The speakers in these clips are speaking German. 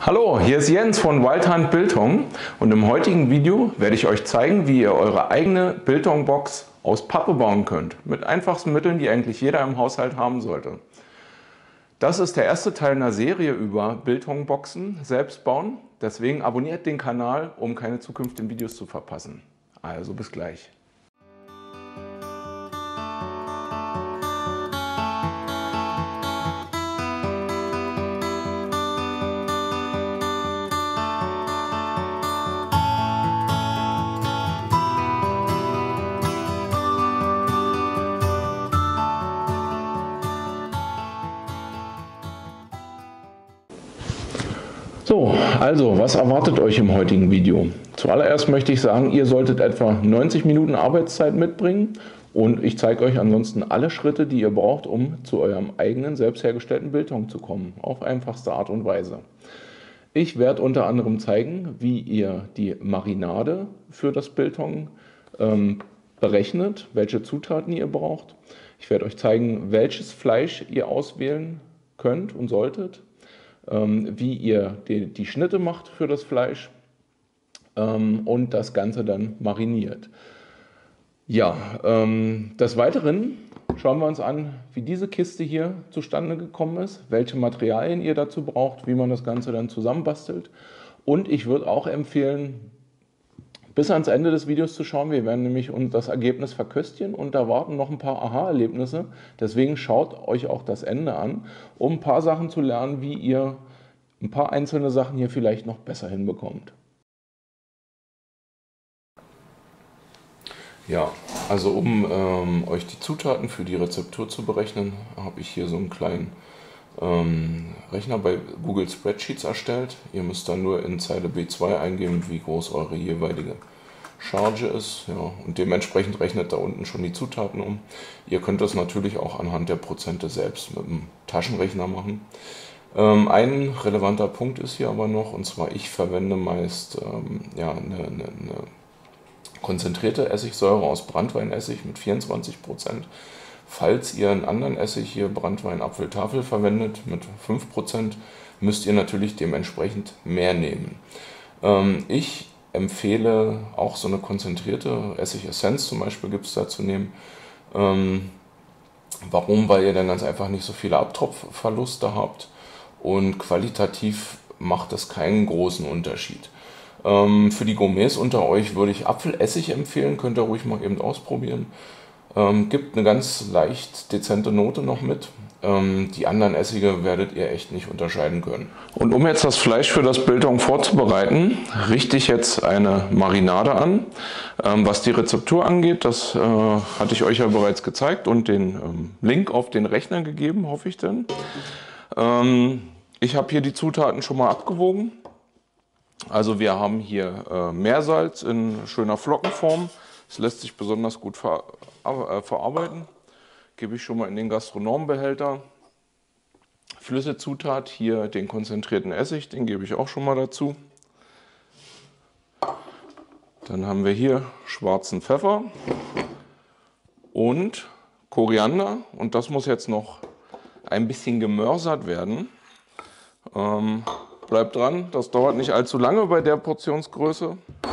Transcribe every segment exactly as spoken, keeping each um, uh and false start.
Hallo, hier ist Jens von Wildhand Biltong und im heutigen Video werde ich euch zeigen, wie ihr eure eigene Biltongbox aus Pappe bauen könnt. Mit einfachsten Mitteln, die eigentlich jeder im Haushalt haben sollte. Das ist der erste Teil einer Serie über Biltongboxen selbst bauen. Deswegen abonniert den Kanal, um keine zukünftigen Videos zu verpassen. Also bis gleich. So, also was erwartet euch im heutigen Video? Zuallererst möchte ich sagen, ihr solltet etwa neunzig Minuten Arbeitszeit mitbringen und ich zeige euch ansonsten alle Schritte, die ihr braucht, um zu eurem eigenen selbst hergestellten Biltong zu kommen, auf einfachste Art und Weise. Ich werde unter anderem zeigen, wie ihr die Marinade für das Biltong ähm, berechnet, welche Zutaten ihr braucht. Ich werde euch zeigen, welches Fleisch ihr auswählen könnt und solltet, wie ihr die, die Schnitte macht für das Fleisch ähm, und das Ganze dann mariniert. Ja, ähm, des Weiteren schauen wir uns an, wie diese Kiste hier zustande gekommen ist, welche Materialien ihr dazu braucht, wie man das Ganze dann zusammenbastelt. Und ich würde auch empfehlen, bis ans Ende des Videos zu schauen. Wir werden nämlich uns das Ergebnis verköstigen und da warten noch ein paar Aha-Erlebnisse. Deswegen schaut euch auch das Ende an, um ein paar Sachen zu lernen, wie ihr ein paar einzelne Sachen hier vielleicht noch besser hinbekommt. Ja, also um ähm, euch die Zutaten für die Rezeptur zu berechnen, habe ich hier so einen kleinen ähm, Rechner bei Google Spreadsheets erstellt. Ihr müsst dann nur in Zeile B zwei eingeben, wie groß eure jeweilige Charge ist. Ja, und dementsprechend rechnet da unten schon die Zutaten um. Ihr könnt das natürlich auch anhand der Prozente selbst mit dem Taschenrechner machen. Ähm, ein relevanter Punkt ist hier aber noch, und zwar ich verwende meist ähm, ja, eine, eine, eine konzentrierte Essigsäure aus Branntweinessig mit vierundzwanzig Prozent. Falls ihr einen anderen Essig hier, Branntwein Apfeltafel, verwendet mit fünf Prozent, müsst ihr natürlich dementsprechend mehr nehmen. Ähm, ich empfehle auch so eine konzentrierte Essigessenz zum Beispiel gibt es da zu nehmen. Ähm, warum? Weil ihr dann ganz einfach nicht so viele Abtropfverluste habt und qualitativ macht das keinen großen Unterschied. Ähm, für die Gourmets unter euch würde ich Apfelessig empfehlen, könnt ihr ruhig mal eben ausprobieren. Ähm, gibt eine ganz leicht dezente Note noch mit. Ähm, die anderen Essige werdet ihr echt nicht unterscheiden können. Und um jetzt das Fleisch für das Biltong vorzubereiten, richte ich jetzt eine Marinade an. Ähm, was die Rezeptur angeht, das äh, hatte ich euch ja bereits gezeigt und den ähm, Link auf den Rechner gegeben, hoffe ich denn. Ähm, ich habe hier die Zutaten schon mal abgewogen. Also wir haben hier äh, Meersalz in schöner Flockenform. Es lässt sich besonders gut ver äh, verarbeiten. Gebe ich schon mal in den Gastronomenbehälter. Flüssigzutat, hier den konzentrierten Essig, den gebe ich auch schon mal dazu. Dann haben wir hier schwarzen Pfeffer und Koriander. Und das muss jetzt noch ein bisschen gemörsert werden. Ähm, bleibt dran, das dauert nicht allzu lange bei der Portionsgröße.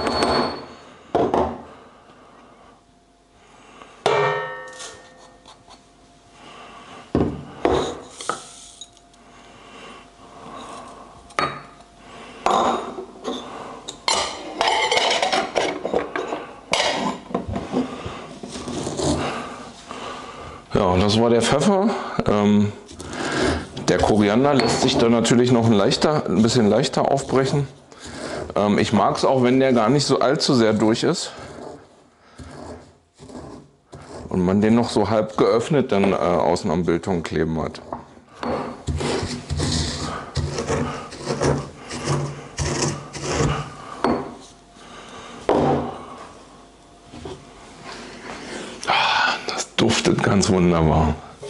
Ja, und das war der Pfeffer. Ähm, der Koriander lässt sich dann natürlich noch ein, leichter, ein bisschen leichter aufbrechen. Ähm, ich mag es auch, wenn der gar nicht so allzu sehr durch ist. Und man den noch so halb geöffnet dann äh, außen am Biltong kleben hat. Duftet ganz wunderbar.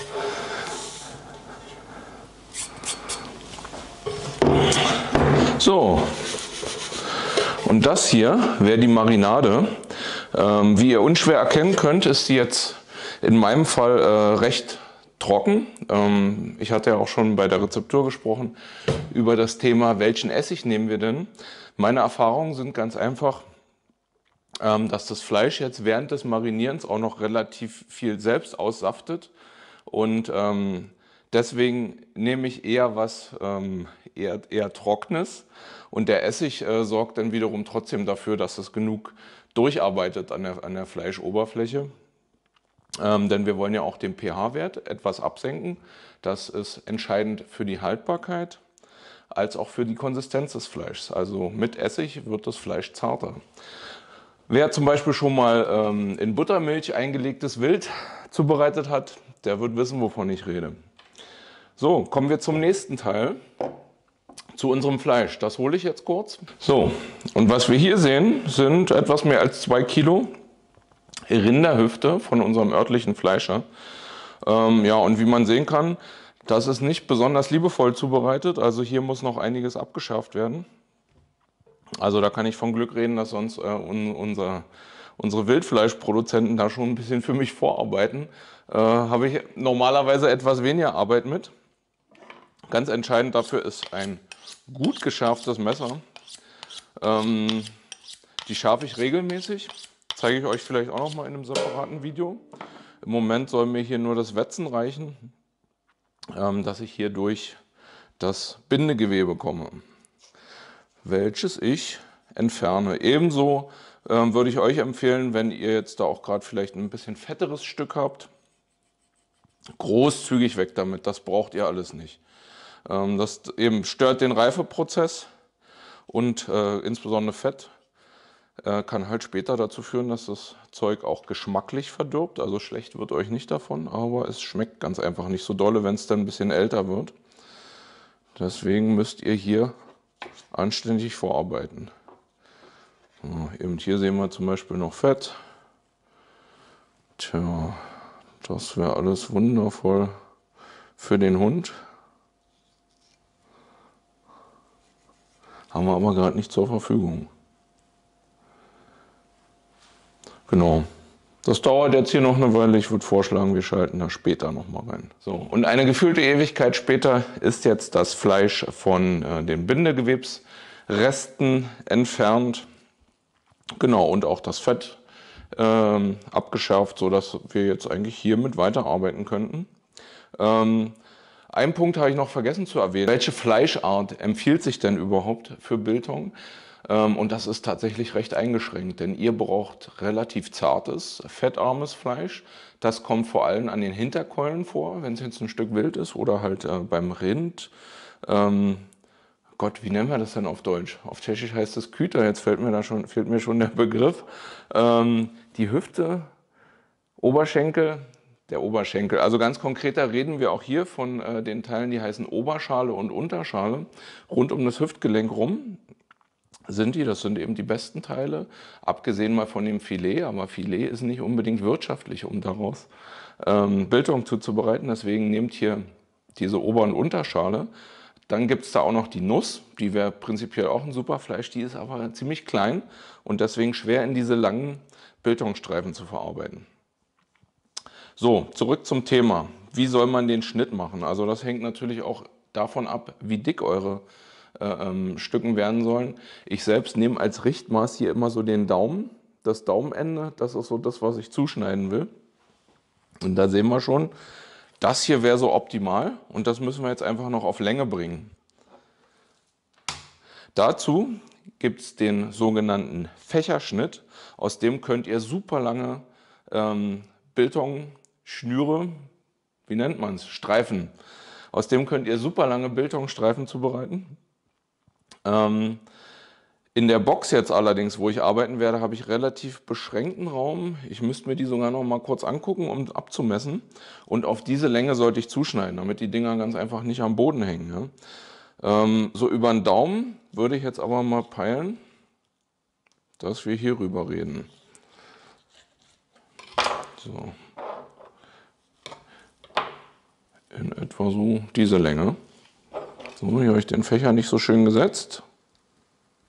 So, und das hier wäre die Marinade. Ähm, wie ihr unschwer erkennen könnt, ist sie jetzt in meinem Fall äh, recht trocken. Ähm, ich hatte ja auch schon bei der Rezeptur gesprochen über das Thema, welchen Essig nehmen wir denn? Meine Erfahrungen sind ganz einfach, ähm, dass das Fleisch jetzt während des Marinierens auch noch relativ viel selbst aussaftet. Und ähm, deswegen nehme ich eher was ähm, eher, eher Trockenes. Und der Essig äh, sorgt dann wiederum trotzdem dafür, dass es genug durcharbeitet an der, an der Fleischoberfläche. Ähm, denn wir wollen ja auch den pH-Wert etwas absenken. Das ist entscheidend für die Haltbarkeit als auch für die Konsistenz des Fleischs. Also mit Essig wird das Fleisch zarter. Wer zum Beispiel schon mal ähm, in Buttermilch eingelegtes Wild zubereitet hat, der wird wissen, wovon ich rede. So, kommen wir zum nächsten Teil, zu unserem Fleisch. Das hole ich jetzt kurz. So, und was wir hier sehen, sind etwas mehr als zwei Kilo Rinderhüfte von unserem örtlichen Fleischer. Ähm, ja, und wie man sehen kann, das ist nicht besonders liebevoll zubereitet. Also hier muss noch einiges abgeschärft werden. Also da kann ich von Glück reden, dass sonst äh, un, unser, unsere Wildfleischproduzenten da schon ein bisschen für mich vorarbeiten. Äh, habe ich normalerweise etwas weniger Arbeit mit. Ganz entscheidend dafür ist ein gut geschärftes Messer. Ähm, die schärfe ich regelmäßig. Zeige ich euch vielleicht auch noch mal in einem separaten Video. Im Moment soll mir hier nur das Wetzen reichen, ähm, dass ich hier durch das Bindegewebe komme, welches ich entferne. Ebenso ähm, würde ich euch empfehlen, wenn ihr jetzt da auch gerade vielleicht ein bisschen fetteres Stück habt, großzügig weg damit, das braucht ihr alles nicht. Ähm, das eben stört den Reifeprozess und äh, insbesondere Fett äh, kann halt später dazu führen, dass das Zeug auch geschmacklich verdirbt. Also schlecht wird euch nicht davon, aber es schmeckt ganz einfach nicht so dolle, wenn es dann ein bisschen älter wird. Deswegen müsst ihr hier anständig vorarbeiten. So, eben hier sehen wir zum Beispiel noch Fett. Tja, das wäre alles wundervoll für den Hund. Haben wir aber gerade nicht zur Verfügung. Genau. Das dauert jetzt hier noch eine Weile. Ich würde vorschlagen, wir schalten da später nochmal rein. So, und eine gefühlte Ewigkeit später ist jetzt das Fleisch von äh, den Bindegewebsresten entfernt. Genau, und auch das Fett ähm, abgeschärft, sodass wir jetzt eigentlich hiermit weiterarbeiten könnten. Ähm, Einen Punkt habe ich noch vergessen zu erwähnen. Welche Fleischart empfiehlt sich denn überhaupt für Biltong? Ähm, und das ist tatsächlich recht eingeschränkt, denn ihr braucht relativ zartes, fettarmes Fleisch. Das kommt vor allem an den Hinterkeulen vor, wenn es jetzt ein Stück Wild ist oder halt äh, beim Rind. Ähm, Gott, wie nennen wir das denn auf Deutsch? Auf Tschechisch heißt es Küter, jetzt fällt mir da schon, fehlt mir schon der Begriff. Ähm, die Hüfte, Oberschenkel, der Oberschenkel. Also ganz konkreter reden wir auch hier von äh, den Teilen, die heißen Oberschale und Unterschale. Rund um das Hüftgelenk rum sind die, das sind eben die besten Teile, abgesehen mal von dem Filet, aber Filet ist nicht unbedingt wirtschaftlich, um daraus ähm, Biltong zuzubereiten. Deswegen nehmt hier diese Ober- und Unterschale. Dann gibt es da auch noch die Nuss, die wäre prinzipiell auch ein super Fleisch, die ist aber ziemlich klein und deswegen schwer in diese langen Biltongstreifen zu verarbeiten. So, zurück zum Thema. Wie soll man den Schnitt machen? Also das hängt natürlich auch davon ab, wie dick eure äh, ähm, Stücken werden sollen. Ich selbst nehme als Richtmaß hier immer so den Daumen, das Daumenende, das ist so das, was ich zuschneiden will. Und da sehen wir schon, das hier wäre so optimal und das müssen wir jetzt einfach noch auf Länge bringen. Dazu gibt es den sogenannten Fächerschnitt. Aus dem könnt ihr super lange ähm, Biltong-Schnüre, wie nennt man es, Streifen. Aus dem könnt ihr super lange Biltong-Streifen zubereiten. Ähm, In der Box jetzt allerdings, wo ich arbeiten werde, habe ich relativ beschränkten Raum. Ich müsste mir die sogar noch mal kurz angucken, um abzumessen. Und auf diese Länge sollte ich zuschneiden, damit die Dinger ganz einfach nicht am Boden hängen. Ja. Ähm, so über den Daumen würde ich jetzt aber mal peilen, dass wir hier rüber reden. So. In etwa so diese Länge. So, hier habe ich den Fächer nicht so schön gesetzt.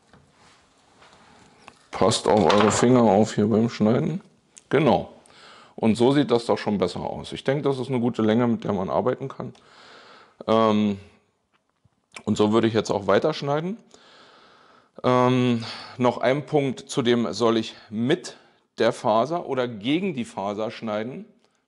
Passt auf eure Finger auf hier beim Schneiden. Genau. Und so sieht das doch schon besser aus. Ich denke, das ist eine gute Länge, mit der man arbeiten kann. Ähm, und so würde ich jetzt auch weiterschneiden. Ähm, noch ein Punkt, zu dem soll ich mit der Faser oder gegen die Faser schneiden.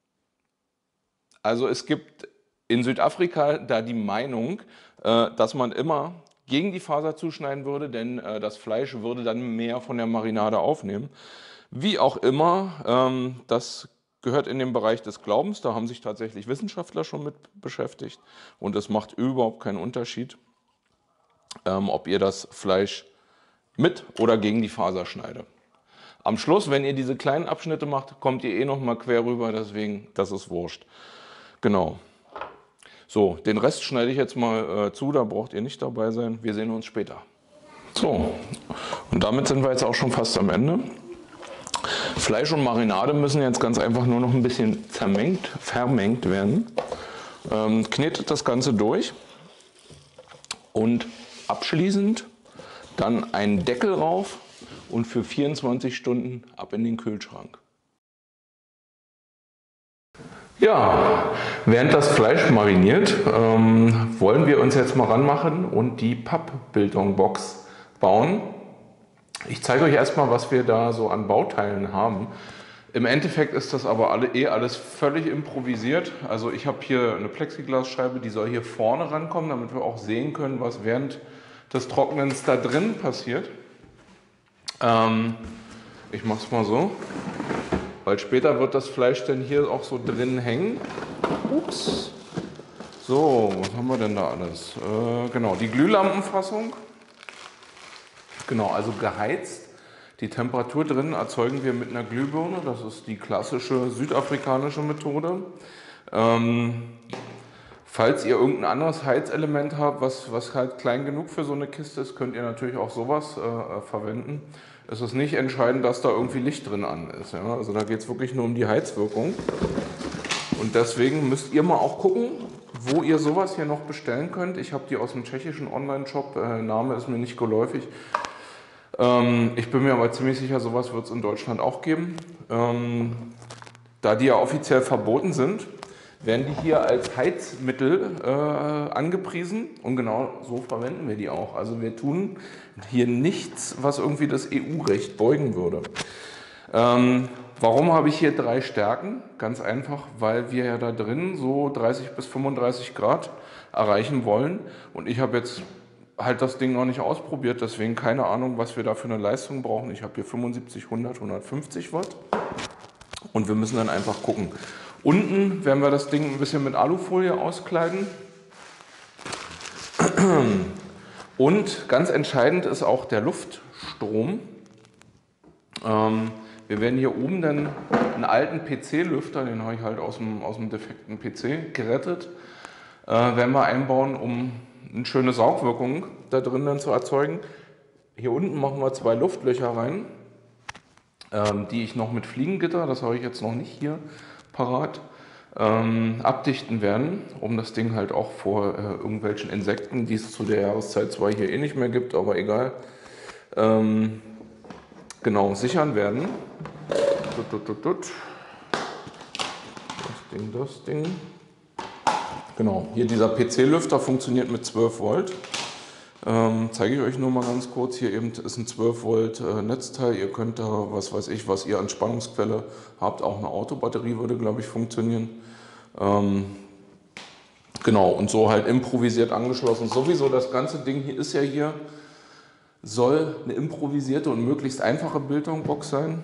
Also es gibt in Südafrika da die Meinung, äh, dass man immer gegen die Faser zuschneiden würde, denn äh, das Fleisch würde dann mehr von der Marinade aufnehmen. Wie auch immer, ähm, das gehört in den Bereich des Glaubens, da haben sich tatsächlich Wissenschaftler schon mit beschäftigt und es macht überhaupt keinen Unterschied, ähm, ob ihr das Fleisch mit oder gegen die Faser schneidet. Am Schluss, wenn ihr diese kleinen Abschnitte macht, kommt ihr eh noch mal quer rüber, deswegen, das ist wurscht. Genau. So, den Rest schneide ich jetzt mal äh, zu, da braucht ihr nicht dabei sein. Wir sehen uns später. So, und damit sind wir jetzt auch schon fast am Ende. Fleisch und Marinade müssen jetzt ganz einfach nur noch ein bisschen zermengt, vermengt werden. Ähm, knetet das Ganze durch und abschließend dann einen Deckel rauf und für vierundzwanzig Stunden ab in den Kühlschrank. Ja, während das Fleisch mariniert, ähm, wollen wir uns jetzt mal ranmachen und die Pappbiltongbox bauen. Ich zeige euch erstmal, was wir da so an Bauteilen haben. Im Endeffekt ist das aber alle, eh alles völlig improvisiert. Also ich habe hier eine Plexiglasscheibe, die soll hier vorne rankommen, damit wir auch sehen können, was während des Trocknens da drin passiert. Ähm, ich mache es mal so. Weil später wird das Fleisch dann hier auch so drin hängen. Ups. So, was haben wir denn da alles? Äh, genau, die Glühlampenfassung. Genau, also geheizt. Die Temperatur drin erzeugen wir mit einer Glühbirne. Das ist die klassische südafrikanische Methode. Ähm, falls ihr irgendein anderes Heizelement habt, was, was halt klein genug für so eine Kiste ist, könnt ihr natürlich auch sowas äh, verwenden. Es ist nicht entscheidend, dass da irgendwie Licht drin an ist. Ja? Also da geht es wirklich nur um die Heizwirkung. Und deswegen müsst ihr mal auch gucken, wo ihr sowas hier noch bestellen könnt. Ich habe die aus dem tschechischen Online-Shop, äh, Name ist mir nicht geläufig. Ähm, ich bin mir aber ziemlich sicher, sowas wird es in Deutschland auch geben. Ähm, da die ja offiziell verboten sind, werden die hier als Heizmittel äh, angepriesen und genau so verwenden wir die auch. Also wir tun hier nichts, was irgendwie das E U-Recht beugen würde. Ähm, warum habe ich hier drei Stärken? Ganz einfach, weil wir ja da drin so dreißig bis fünfunddreißig Grad erreichen wollen und ich habe jetzt halt das Ding noch nicht ausprobiert, deswegen keine Ahnung, was wir da für eine Leistung brauchen. Ich habe hier fünfundsiebzig, hundert, hundertfünfzig Watt und wir müssen dann einfach gucken. Unten werden wir das Ding ein bisschen mit Alufolie auskleiden. Und ganz entscheidend ist auch der Luftstrom. Ähm, wir werden hier oben dann einen alten P C-Lüfter, den habe ich halt aus dem, aus dem defekten P C gerettet, äh, werden wir einbauen, um eine schöne Saugwirkung da drin dann zu erzeugen. Hier unten machen wir zwei Luftlöcher rein, ähm, die ich noch mit Fliegengitter, das habe ich jetzt noch nicht hier parat, ähm, abdichten werden, um das Ding halt auch vor äh, irgendwelchen Insekten, die es zu der Jahreszeit zwar hier eh nicht mehr gibt, aber egal, ähm, genau sichern werden. Tut, tut, tut, tut. Das Ding, das Ding. Genau, hier dieser P C-Lüfter funktioniert mit zwölf Volt. Ähm, zeige ich euch nur mal ganz kurz. Hier eben ist ein zwölf Volt äh, Netzteil. Ihr könnt da, was weiß ich, was ihr an Spannungsquelle habt, auch eine Autobatterie würde, glaube ich, funktionieren. Ähm, genau, und so halt improvisiert angeschlossen. Sowieso das ganze Ding hier ist ja hier, soll eine improvisierte und möglichst einfache Biltongbox sein.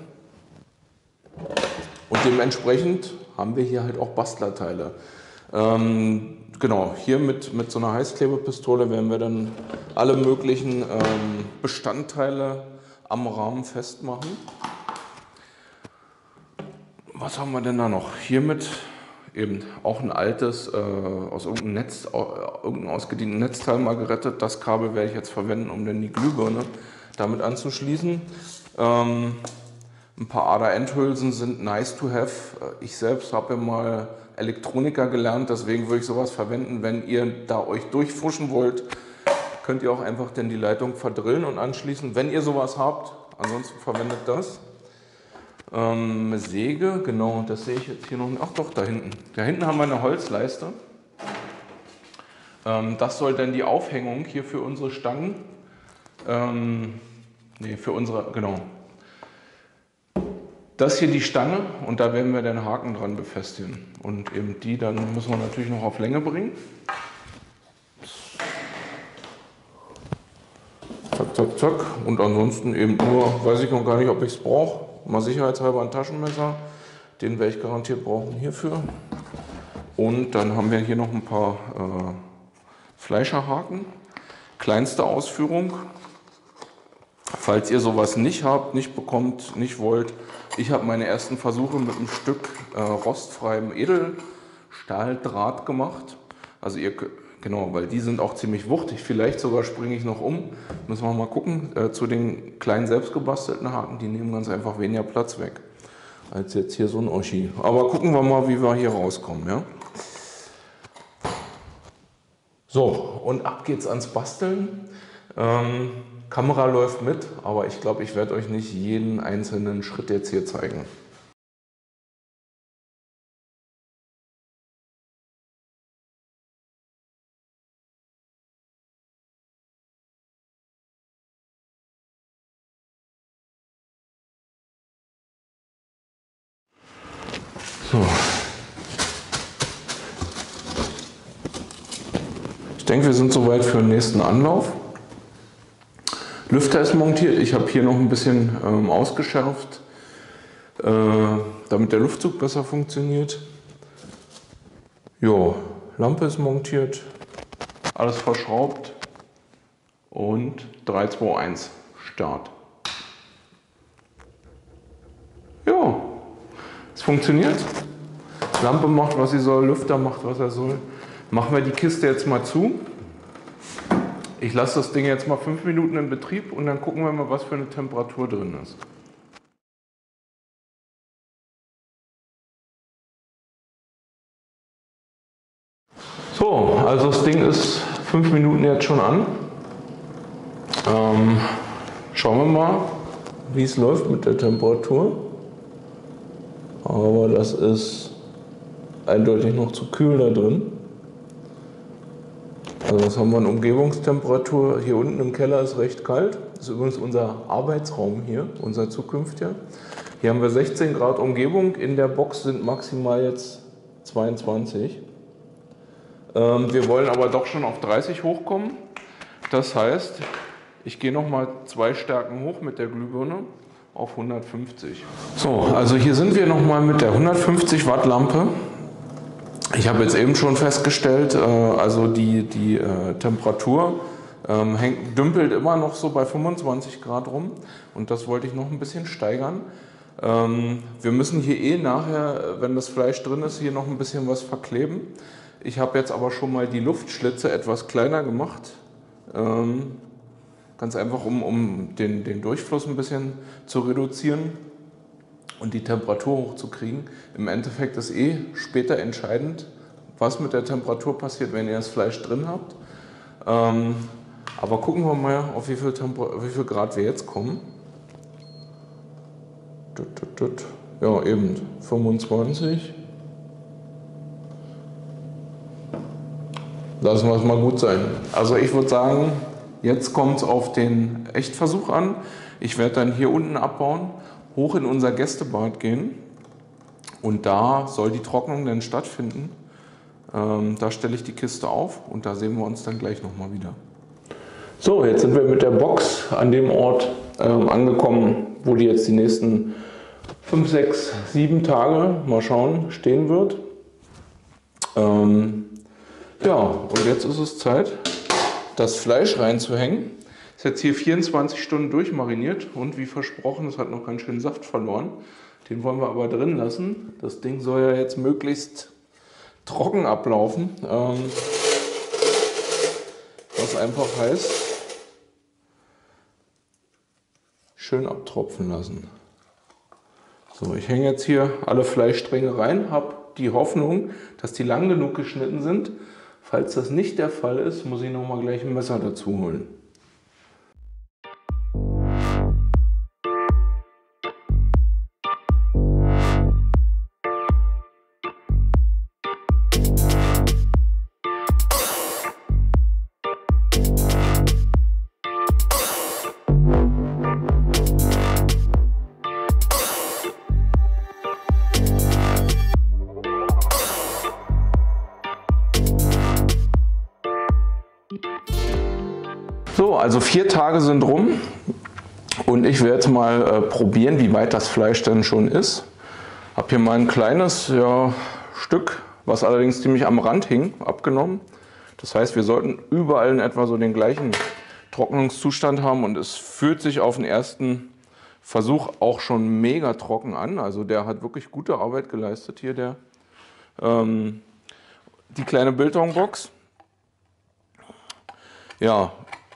Und dementsprechend haben wir hier halt auch Bastlerteile. Ähm, genau, hier mit, mit so einer Heißklebepistole werden wir dann alle möglichen ähm, Bestandteile am Rahmen festmachen. Was haben wir denn da noch? Hiermit eben auch ein altes, äh, aus irgendeinem Netz, äh, irgendein ausgedienten Netzteil mal gerettet. Das Kabel werde ich jetzt verwenden, um dann die Glühbirne damit anzuschließen. Ähm, ein paar Ader-Endhülsen sind nice to have. Ich selbst habe ja mal Elektroniker gelernt, deswegen würde ich sowas verwenden. Wenn ihr da euch durchfuschen wollt, könnt ihr auch einfach dann die Leitung verdrillen und anschließen, wenn ihr sowas habt. Ansonsten verwendet das. Ähm, Säge, genau, das sehe ich jetzt hier noch nicht. Ach doch, da hinten. Da hinten haben wir eine Holzleiste. Ähm, das soll dann die Aufhängung hier für unsere Stangen, ähm, nee, für unsere, genau. Das hier die Stange und da werden wir den Haken dran befestigen. Und eben die dann müssen wir natürlich noch auf Länge bringen. Zack, zack, zack. Und ansonsten eben nur, weiß ich noch gar nicht, ob ich es brauche. Mal sicherheitshalber ein Taschenmesser. Den werde ich garantiert brauchen hierfür. Und dann haben wir hier noch ein paar äh, Fleischerhaken. Kleinste Ausführung. Falls ihr sowas nicht habt, nicht bekommt, nicht wollt. Ich habe meine ersten Versuche mit einem Stück äh, rostfreiem Edelstahldraht gemacht. Also ihr, genau, weil die sind auch ziemlich wuchtig. Vielleicht sogar springe ich noch um. Müssen wir mal gucken. Äh, zu den kleinen selbstgebastelten Haken, die nehmen ganz einfach weniger Platz weg als jetzt hier so ein Oschi. Aber gucken wir mal, wie wir hier rauskommen. Ja? So, und ab geht's ans Basteln. Ähm, Kamera läuft mit, aber ich glaube, ich werde euch nicht jeden einzelnen Schritt jetzt hier zeigen. So. Ich denke, wir sind soweit für den nächsten Anlauf. Lüfter ist montiert. Ich habe hier noch ein bisschen ähm, ausgeschärft, äh, damit der Luftzug besser funktioniert. Jo, Lampe ist montiert, alles verschraubt und drei, zwei, eins, Start. Ja, es funktioniert. Lampe macht, was sie soll, Lüfter macht, was er soll. Machen wir die Kiste jetzt mal zu. Ich lasse das Ding jetzt mal fünf Minuten in Betrieb und dann gucken wir mal, was für eine Temperatur drin ist. So, also das Ding ist fünf Minuten jetzt schon an. Ähm, schauen wir mal, wie es läuft mit der Temperatur. Aber das ist eindeutig noch zu kühl da drin. Also was haben wir an Umgebungstemperatur? Hier unten im Keller ist recht kalt. Das ist übrigens unser Arbeitsraum hier, unser zukünftiger. Hier haben wir sechzehn Grad Umgebung. In der Box sind maximal jetzt zweiundzwanzig. Ähm, wir wollen aber doch schon auf dreißig hochkommen. Das heißt, ich gehe nochmal zwei Stärken hoch mit der Glühbirne auf hundertfünfzig. So, also hier sind wir nochmal mit der hundertfünfzig Watt Lampe. Ich habe jetzt eben schon festgestellt, äh, also die, die äh, Temperatur ähm, hängt, dümpelt immer noch so bei fünfundzwanzig Grad rum und das wollte ich noch ein bisschen steigern. Ähm, wir müssen hier eh nachher, wenn das Fleisch drin ist, hier noch ein bisschen was verkleben. Ich habe jetzt aber schon mal die Luftschlitze etwas kleiner gemacht, ähm, ganz einfach um, um den, den Durchfluss ein bisschen zu reduzieren und die Temperatur hochzukriegen. Im Endeffekt ist eh später entscheidend, was mit der Temperatur passiert, wenn ihr das Fleisch drin habt. Ähm, aber gucken wir mal, auf wie viel, Temper wie viel Grad wir jetzt kommen. Ja, eben fünfundzwanzig. Lassen wir es mal gut sein. Also ich würde sagen, jetzt kommt es auf den Echtversuch an. Ich werde dann hier unten abbauen, hoch in unser Gästebad gehen und da soll die Trocknung dann stattfinden. Ähm, da stelle ich die Kiste auf und da sehen wir uns dann gleich nochmal wieder. So, jetzt sind wir mit der Box an dem Ort ähm, angekommen, wo die jetzt die nächsten fünf, sechs, sieben Tage, mal schauen, stehen wird. Ähm, ja, und jetzt ist es Zeit, das Fleisch reinzuhängen. Ist jetzt hier vierundzwanzig Stunden durchmariniert und wie versprochen, es hat noch ganz schön Saft verloren. Den wollen wir aber drin lassen. Das Ding soll ja jetzt möglichst trocken ablaufen. Ähm, was einfach heißt, schön abtropfen lassen. So, ich hänge jetzt hier alle Fleischstränge rein, habe die Hoffnung, dass die lang genug geschnitten sind. Falls das nicht der Fall ist, muss ich noch mal gleich ein Messer dazu holen. also vier Tage sind rum und ich werde jetzt mal äh, probieren, wie weit das Fleisch denn schon ist. Habe hier mal ein kleines ja, Stück, was allerdings ziemlich am Rand hing, abgenommen. Das heißt, wir sollten überall in etwa so den gleichen Trocknungszustand haben und es fühlt sich auf den ersten Versuch auch schon mega trocken an. Also der hat wirklich gute Arbeit geleistet hier, der, ähm, die kleine Biltongbox. Ja,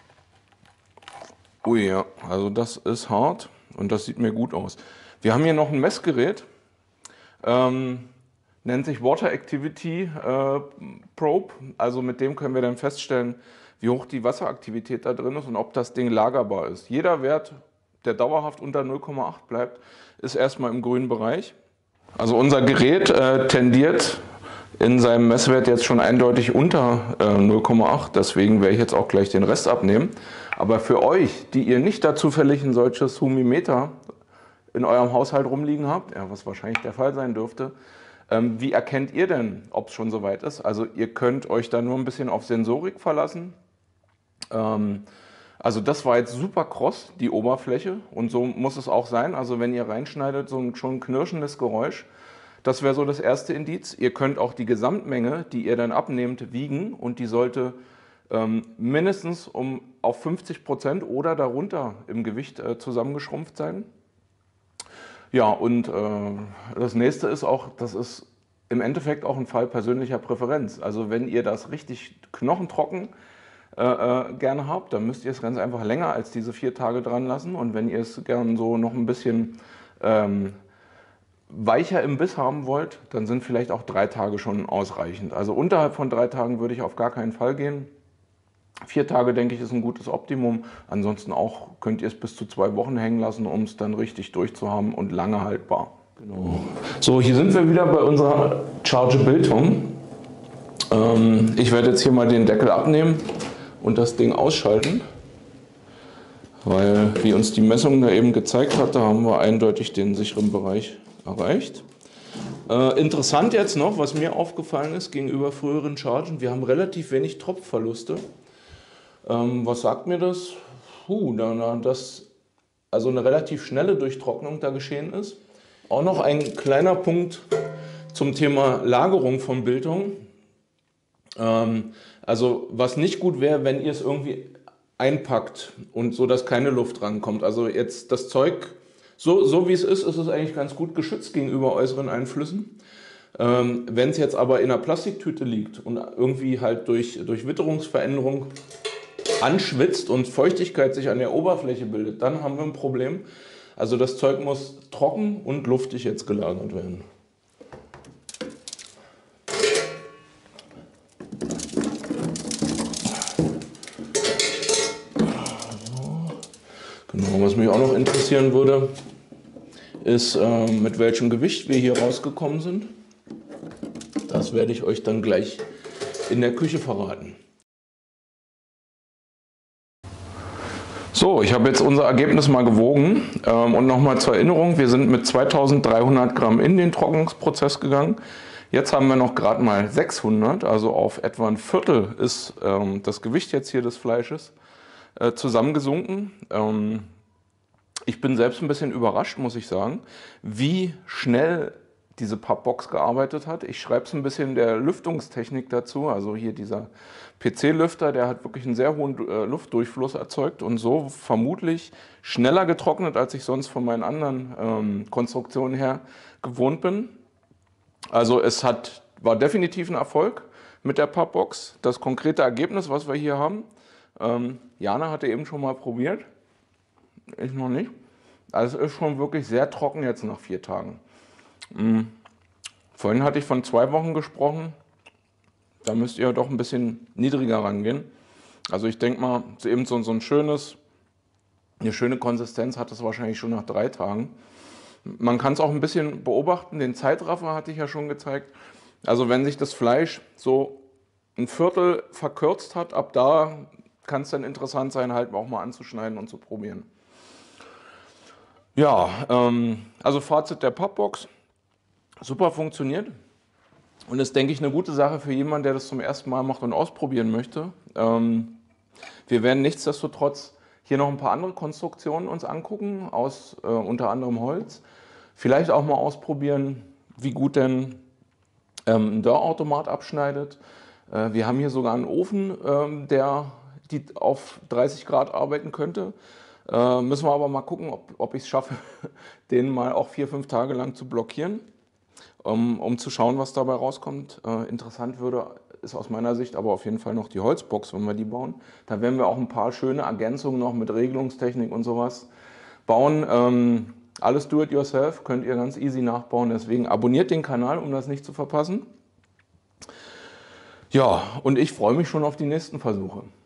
ui, ja, also das ist hart und das sieht mir gut aus. Wir haben hier noch ein Messgerät, ähm, nennt sich Water Activity äh, Probe. Also mit dem können wir dann feststellen, wie hoch die Wasseraktivität da drin ist und ob das Ding lagerbar ist. Jeder Wert, der dauerhaft unter null Komma acht bleibt, ist erstmal im grünen Bereich. Also unser Gerät äh, tendiert in seinem Messwert jetzt schon eindeutig unter äh, null Komma acht, deswegen werde ich jetzt auch gleich den Rest abnehmen. Aber für euch, die ihr nicht da zufällig ein solches Humimeter in eurem Haushalt rumliegen habt, ja, was wahrscheinlich der Fall sein dürfte, ähm, wie erkennt ihr denn, ob es schon soweit ist? Also ihr könnt euch da nur ein bisschen auf Sensorik verlassen. Ähm, also das war jetzt super kross, die Oberfläche, und so muss es auch sein. Also wenn ihr reinschneidet, so ein schon knirschendes Geräusch. Das wäre so das erste Indiz. Ihr könnt auch die Gesamtmenge, die ihr dann abnehmt, wiegen und die sollte ähm, mindestens um auf fünfzig Prozent oder darunter im Gewicht äh, zusammengeschrumpft sein. Ja, und äh, das nächste ist auch, das ist im Endeffekt auch ein Fall persönlicher Präferenz. Also wenn ihr das richtig knochentrocken äh, äh, gerne habt, dann müsst ihr es ganz einfach länger als diese vier Tage dran lassen. Und wenn ihr es gern so noch ein bisschen ähm, weicher im Biss haben wollt, dann sind vielleicht auch drei Tage schon ausreichend. Also unterhalb von drei Tagen würde ich auf gar keinen Fall gehen. Vier Tage, denke ich, ist ein gutes Optimum. Ansonsten auch könnt ihr es bis zu zwei Wochen hängen lassen, um es dann richtig durchzuhaben und lange haltbar. Genau. So, hier sind wir wieder bei unserer Charge-Biltung. Ähm, ich werde jetzt hier mal den Deckel abnehmen und das Ding ausschalten, weil, wie uns die Messung da eben gezeigt hatte, haben wir eindeutig den sicheren Bereich erreicht. Äh, interessant jetzt noch, was mir aufgefallen ist gegenüber früheren Chargen, wir haben relativ wenig Tropfverluste. Ähm, was sagt mir das? Puh, da, da, dass also eine relativ schnelle Durchtrocknung da geschehen ist. Auch noch ein kleiner Punkt zum Thema Lagerung von Biltung. Ähm, also was nicht gut wäre, wenn ihr es irgendwie einpackt und so, dass keine Luft rankommt. Also jetzt das Zeug, so, so wie es ist, ist es eigentlich ganz gut geschützt gegenüber äußeren Einflüssen. Ähm, wenn es jetzt aber in einer Plastiktüte liegt und irgendwie halt durch, durch Witterungsveränderung anschwitzt und Feuchtigkeit sich an der Oberfläche bildet, dann haben wir ein Problem. Also das Zeug muss trocken und luftig jetzt gelagert werden. Genau, was mich auch noch interessieren würde, ist, äh, mit welchem Gewicht wir hier rausgekommen sind. Das werde ich euch dann gleich in der Küche verraten. So, ich habe jetzt unser Ergebnis mal gewogen ähm, und nochmal zur Erinnerung, wir sind mit zweitausenddreihundert Gramm in den Trocknungsprozess gegangen. Jetzt haben wir noch gerade mal sechshundert, also auf etwa ein Viertel ist ähm, das Gewicht jetzt hier des Fleisches äh, zusammengesunken. Ähm, ich bin selbst ein bisschen überrascht, muss ich sagen, wie schnell diese Pappbox gearbeitet hat. Ich schreibe es ein bisschen der Lüftungstechnik dazu, also hier dieser P C-Lüfter, der hat wirklich einen sehr hohen äh, Luftdurchfluss erzeugt und so vermutlich schneller getrocknet, als ich sonst von meinen anderen ähm, Konstruktionen her gewohnt bin. Also es hat, war definitiv ein Erfolg mit der Pappbox. Das konkrete Ergebnis, was wir hier haben, ähm, Jana hatte eben schon mal probiert, ich noch nicht. Also es ist schon wirklich sehr trocken jetzt nach vier Tagen. Mhm. Vorhin hatte ich von zwei Wochen gesprochen, da müsst ihr doch ein bisschen niedriger rangehen. Also ich denke mal, eben so, so ein schönes, eine schöne Konsistenz hat es wahrscheinlich schon nach drei Tagen. Man kann es auch ein bisschen beobachten, den Zeitraffer hatte ich ja schon gezeigt. Also wenn sich das Fleisch so ein Viertel verkürzt hat, ab da kann es dann interessant sein, halt auch mal anzuschneiden und zu probieren. Ja, ähm, also Fazit der Pappbox, super funktioniert und ist, denke ich, eine gute Sache für jemanden, der das zum ersten Mal macht und ausprobieren möchte. Ähm, Wir werden nichtsdestotrotz hier noch ein paar andere Konstruktionen uns angucken, aus äh, unter anderem Holz. Vielleicht auch mal ausprobieren, wie gut denn ähm, ein Dörrautomat abschneidet. Äh, wir haben hier sogar einen Ofen, ähm, der die auf dreißig Grad arbeiten könnte. Äh, müssen wir aber mal gucken, ob, ob ich es schaffe, den mal auch vier, fünf Tage lang zu blockieren, um, um zu schauen, was dabei rauskommt. Äh, interessant würde, ist aus meiner Sicht aber auf jeden Fall noch die Holzbox, wenn wir die bauen. Da werden wir auch ein paar schöne Ergänzungen noch mit Regelungstechnik und sowas bauen. Ähm, alles do-it-yourself, könnt ihr ganz easy nachbauen. Deswegen abonniert den Kanal, um das nicht zu verpassen. Ja, und ich freue mich schon auf die nächsten Versuche.